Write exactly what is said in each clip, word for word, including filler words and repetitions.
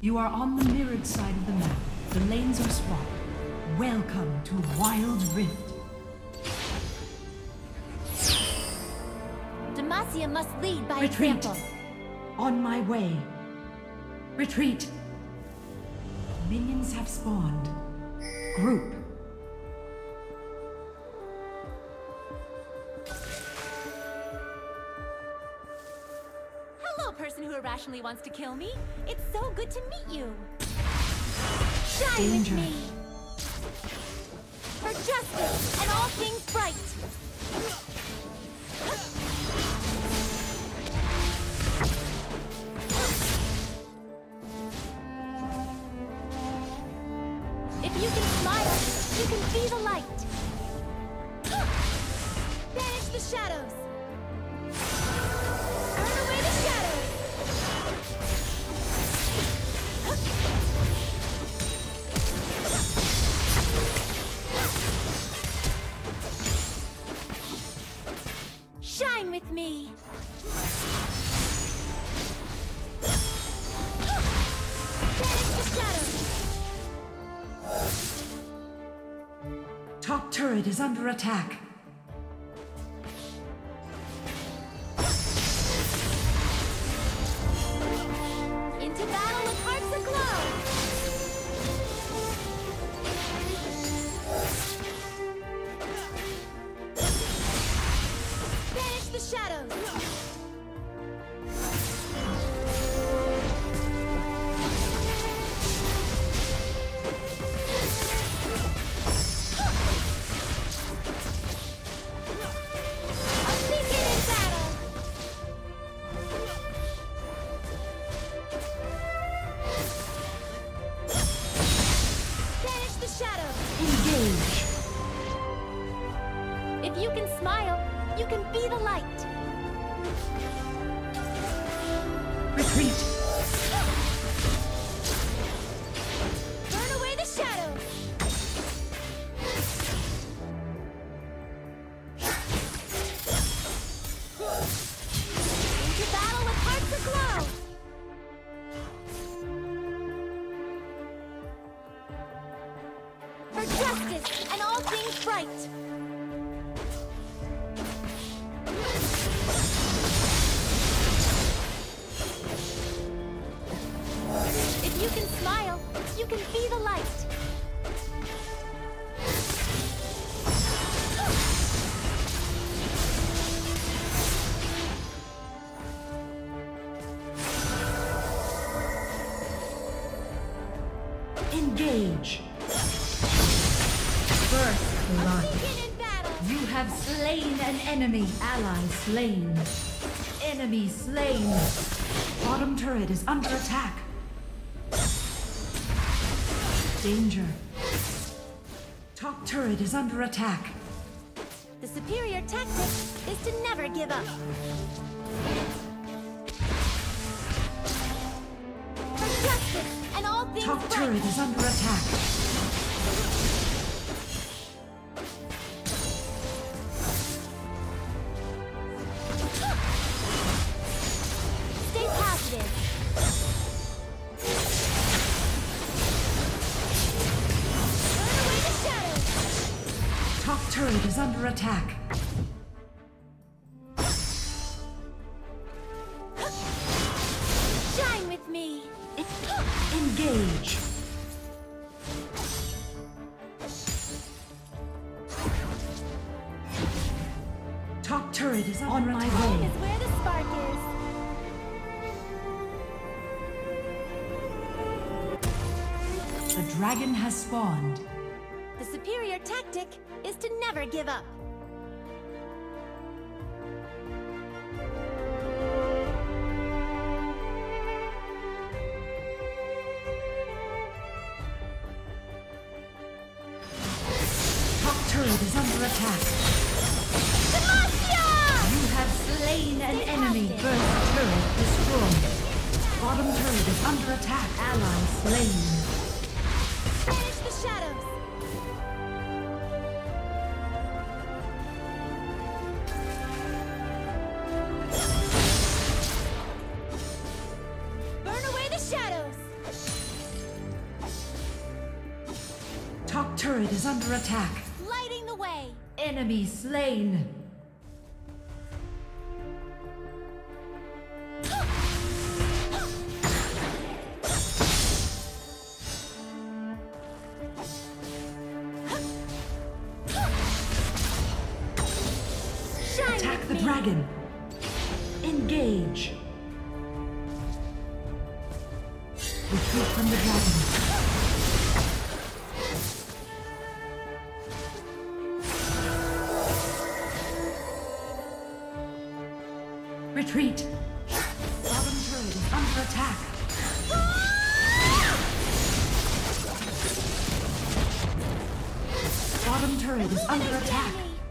You are on the mirrored side of the map. The lanes are swapped. Welcome to Wild Rift. Demacia must lead by Retreat. example. On my way. Retreat. Minions have spawned. Group. Hello, person who irrationally wants to kill me. It's so good to meet you. Shine Danger. with me. For justice and all things bright. If you can smile, you can be the light. Banish the shadows. Burn away the shadows. Shine with me. Banish the shadows. Top turret is under attack. Into battle with hearts aglow. Banish the shadows. If you can smile, you can be the light. Retreat. Burn away the shadows. Into battle with hearts aglow. For justice and all things bright. If you can smile, you can be the light. Engage. First blood. Begin in battle. You have slain an enemy. Ally slain. Enemy slain. Bottom turret is under attack. Danger. Top turret is under attack. The superior tactic is to never give up. For justice and all things Top right. turret is under attack. Stay positive. Burn away the shadows. Top turret is under attack. Shine with me. Engage. Top turret is on my Home way. is where the spark is. The dragon has spawned. The superior tactic is to never give up. Top turret is under attack. Demacia! You have slain an Stay enemy. positive. First turret destroyed. Bottom turret is under attack. Ally slain. Banish the shadows. Burn away the shadows. turret is under attack. Lighting the way. Enemy slain. Attack the dragon. Engage. Retreat from the dragon. Retreat. Bottom turret is under attack. Bottom turret is under attack.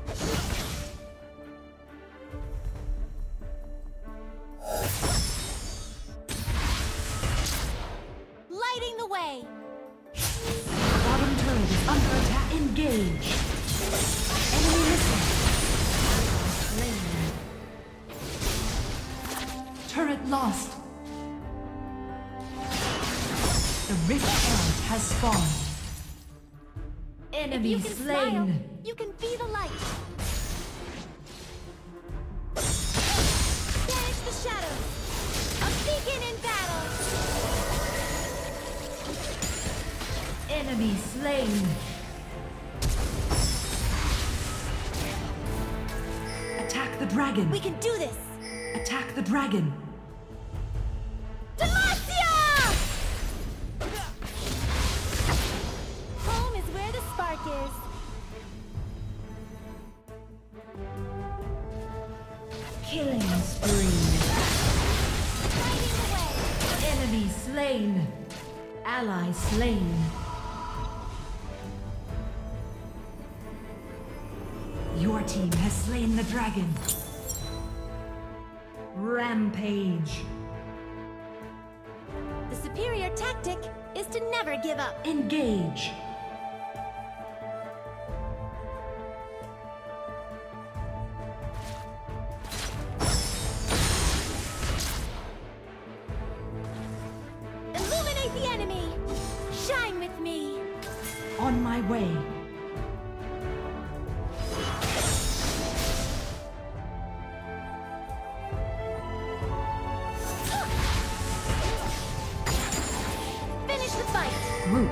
Lighting the way. Bottom turret is under attack. Engage. Enemy missile. Slain. Turret lost. The Rift Herald has spawned. Enemy If you can slain. smile, you can be the light. Banish the shadows. A beacon in battle. Enemy slain. Attack the dragon. We can do this. Attack the dragon. Demacia! Home is where the spark is. Killing spree. Lighting the way. Enemy slain. Ally slain. Your team has slain the dragon. Rampage. The superior tactic is to never give up. Engage. Illuminate the enemy. Shine with me. On my way. Finish the fight. Group.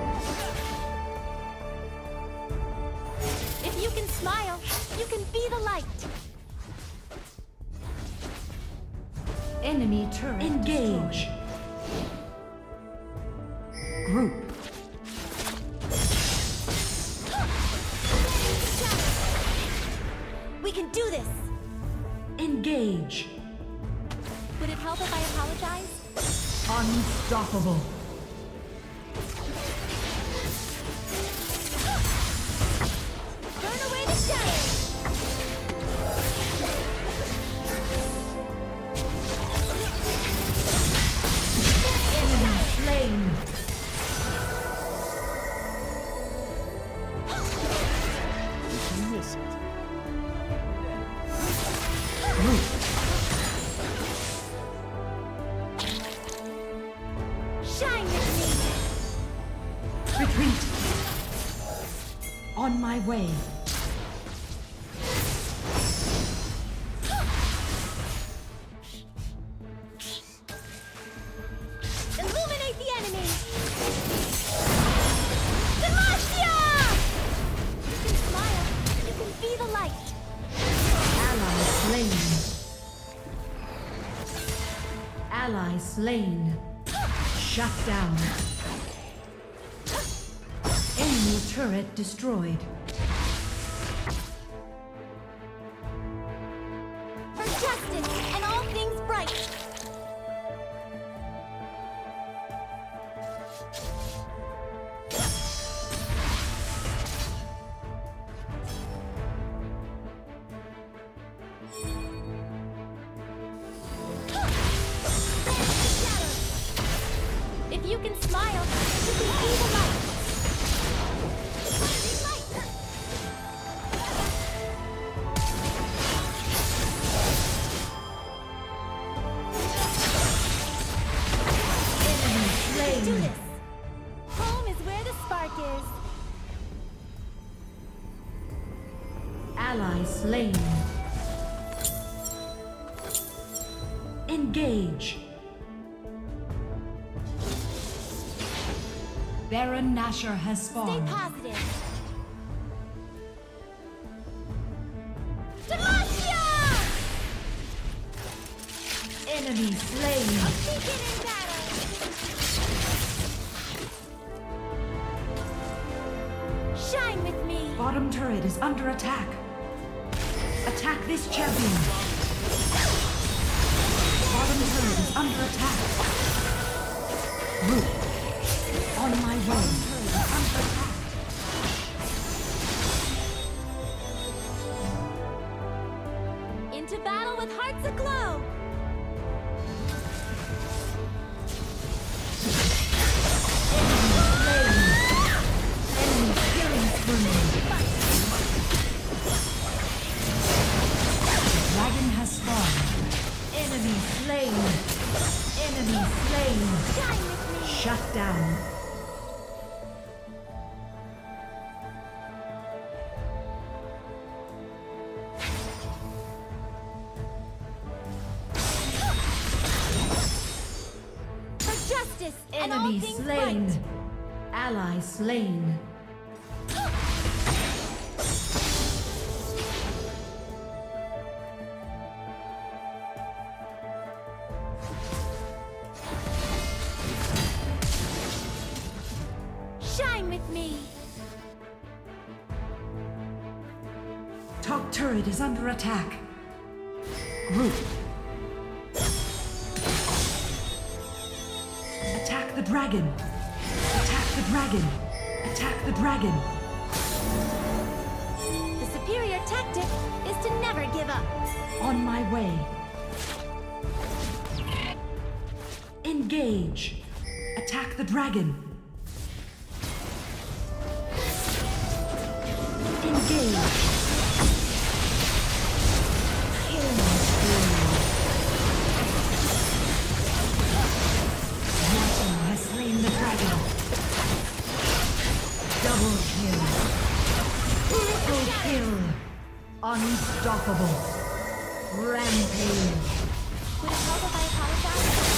If you can smile, you can be the light. Enemy turret. Engage. Group. We can do this. Engage. Would it help if I apologize? Unstoppable. Burn away the shadows. Enemy slain. You miss it. Group. Shine with me. Retreat. On my way. Illuminate the enemy. Demacia! You can smile. You can be the light. Ally slain. Ally slain. Shut down. Enemy turret destroyed. For justice and all things bright. If you can smile, you can be the light. Enemy Do slain. this. Home is where the spark is. slain. Engage. Baron Nashor has Stay spawned. positive. Demacia! Enemy slain. Begin in battle. Shine with me. Bottom turret is under attack. Attack this champion. Bottom turret is under attack. Root. On my way. Bottom turret is under attack. Into battle with hearts aglow. Enemy killing spree. Dragon has spawned. Enemy slain. Enemy slain. Shine with me. Shut down. For justice and all Enemy things slain. right. Ally slain. Shine with me. Top turret is under attack. Group. Attack the dragon. Attack the dragon. Attack the dragon. The superior tactic is to never give up. On my way. Engage. Attack the dragon. Engage. Killing spree. Nothing has slain the dragon. Double kill. Triple kill. Unstoppable. Rampage. Would it help if I apologize?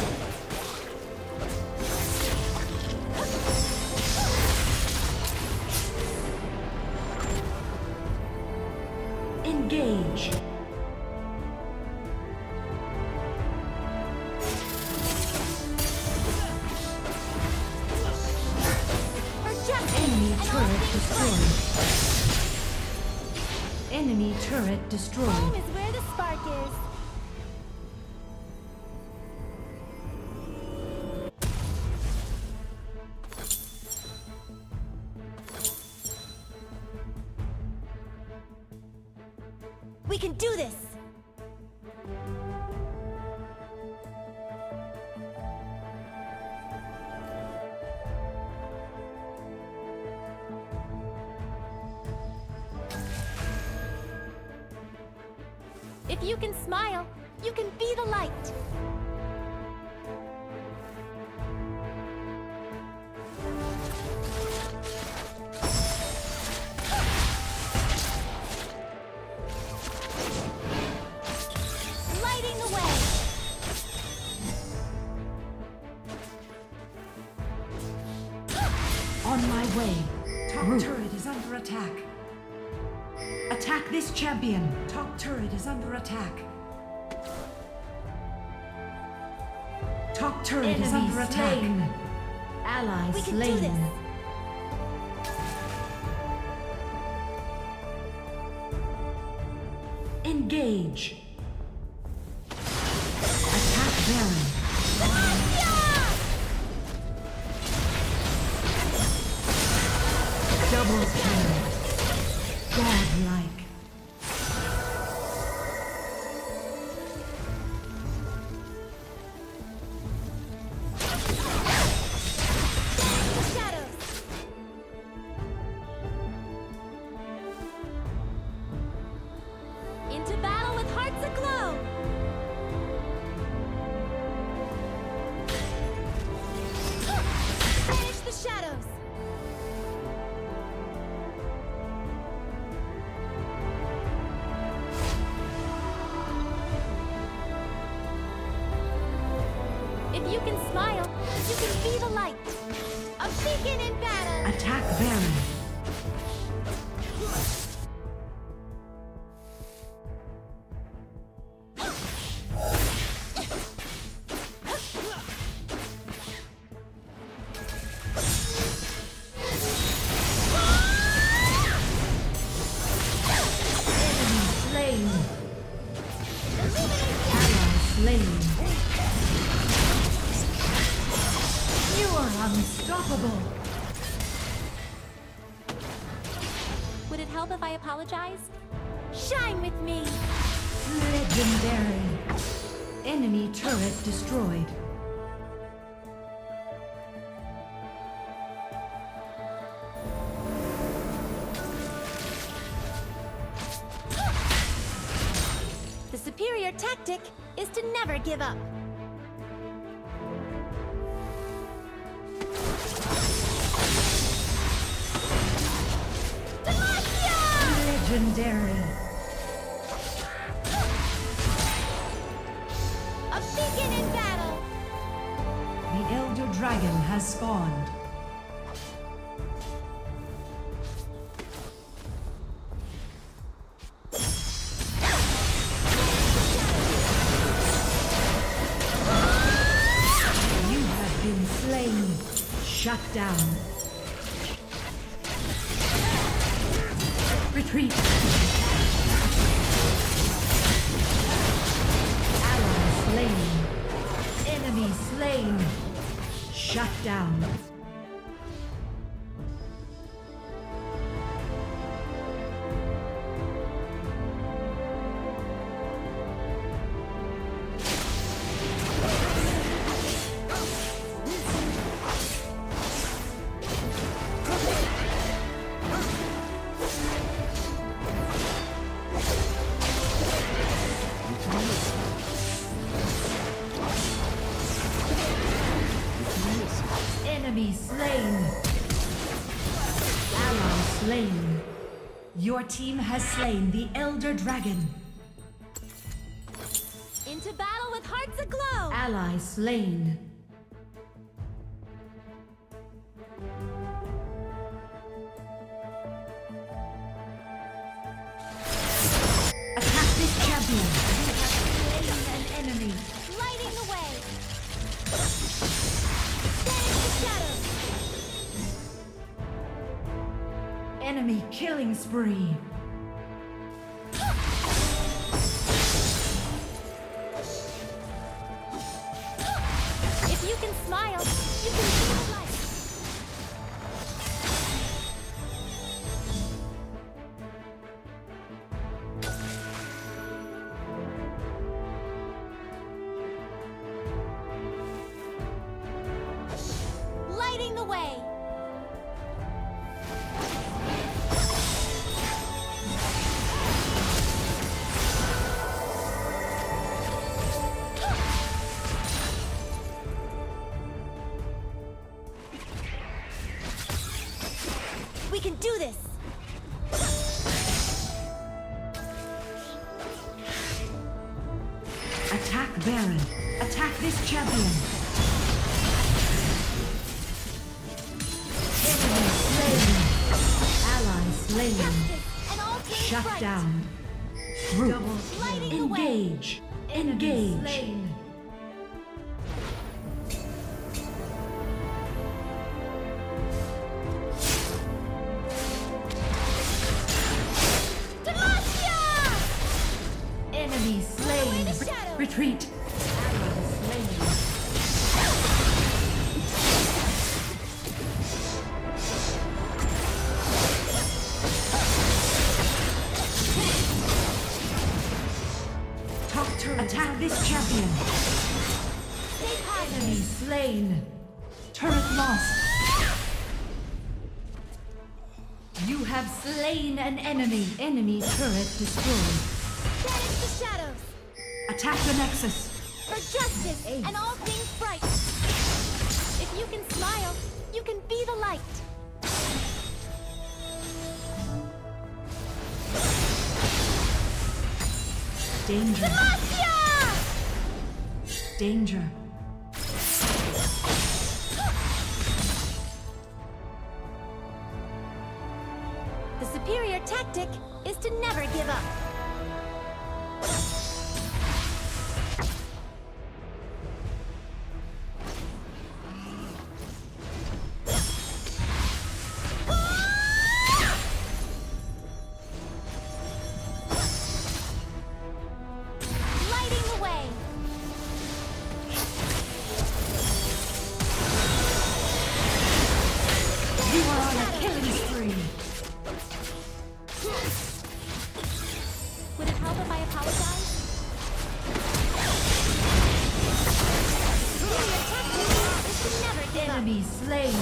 Engage. For justice Enemy and all turret things right. destroyed. Enemy turret Home destroyed. is where the spark is. We can do this! If you can smile, you can be the light. Lighting the way. On my way. Top turret is under attack. Attack this champion. Top turret is under attack. Top turret Enemy is under attack. slain. Ally We can do slain. this. Engage. Attack Baron. Double kill. Godlike. Shadows. Into battle with hearts aglow. smile, you can be the light. A beacon in battle. Attack Baron. Unstoppable. Would it help if I apologized? Shine with me. Legendary. Enemy turret destroyed. The superior tactic is to never give up. Legendary. A beacon in battle. The Elder Dragon has spawned. You have been slain. Shut down. Retreat. Ally slain. Enemy slain. Shut down. Enemy slain. Ally slain. Your team has slain the Elder Dragon. Into battle with hearts aglow. Ally slain. Attack this champion. You have slain an enemy. Lighting the way. Banish the shadows. Enemy killing spree. If you can smile, you can see the light. Lighting the way. We can do this! Attack Baron. Attack this champion. Enemy slain. Ally slain. Justice and all things Shut right. down. Group. Double Lighting the way. Engage. Engage. Enemy slain. the shadow. Retreat. Ally slain. Top turret. Attack this champion. Stay high. Enemy slain. Turret lost. You have slain an enemy. Enemy turret destroyed. Banish the shadows. Attack the Nexus. For justice Ace. and all things bright. If you can smile, you can be the light. Danger. Demacia! Danger. tactic is to never give up. Enemy slain.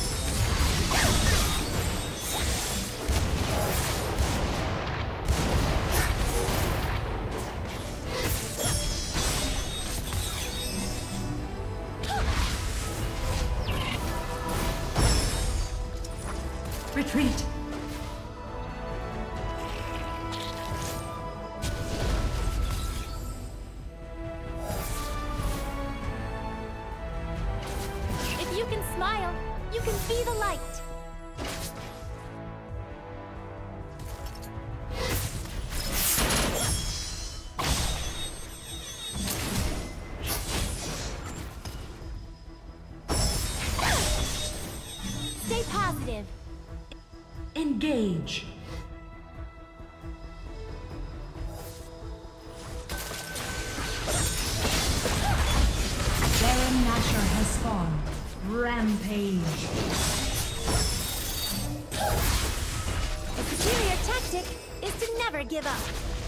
Retreat. If you can smile, you can be the light. Stay positive. Engage. Baron Nashor has spawned. Rampage. The superior tactic is to never give up.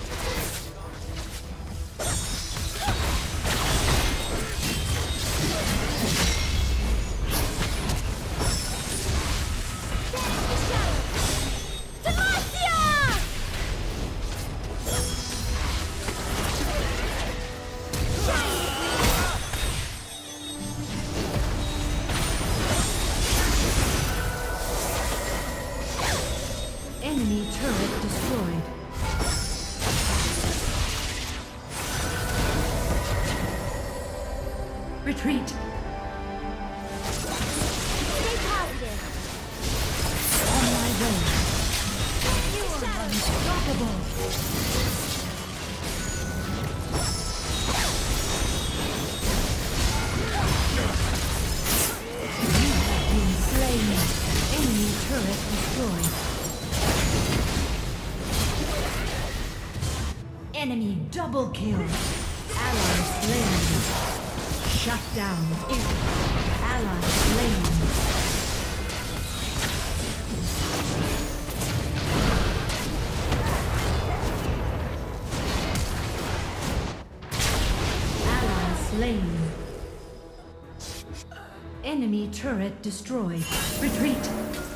Enemy turret destroyed. Retreat. Stay positive. On my way. You are unstoppable. You have been slain. Enemy turret destroyed. Enemy double kill. Ally slain. Shut down. Ally slain. Ally slain. Enemy turret destroyed. Retreat.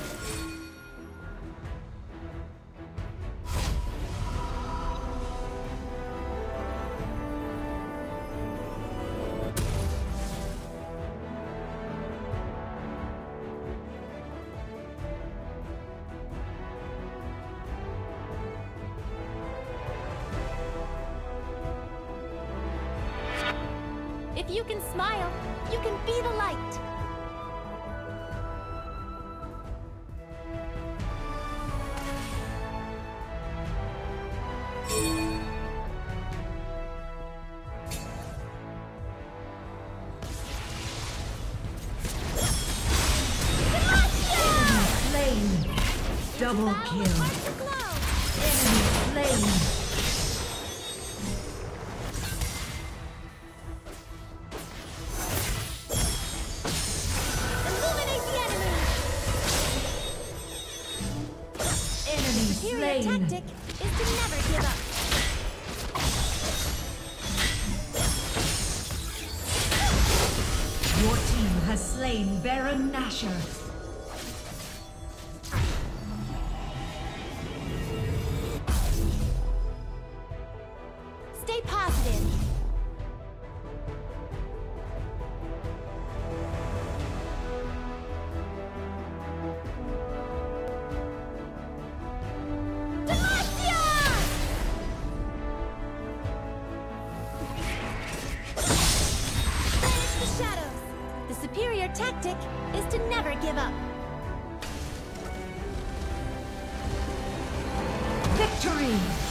If you can smile, you can be the light. Double kill. Enemy slain. Illuminate the enemy. Enemy Superior slain. tactic is to never give up. Your team has slain Baron Nashor. Stay positive. Demacia! Banish the shadows. The superior tactic is to never give up. Victory!